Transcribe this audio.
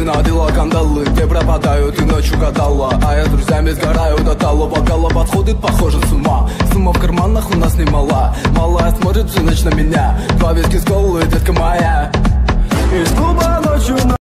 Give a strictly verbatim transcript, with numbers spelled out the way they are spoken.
ты надела кандалы, где пропадаю, ты ночью гадала. А я с друзьями сгораю до тала, бокала подходит, похоже, с ума. Сумма в карманах у нас немала, малая смотрит всю ночь на меня. Два виски с колой, детка моя. Из клуба ночью на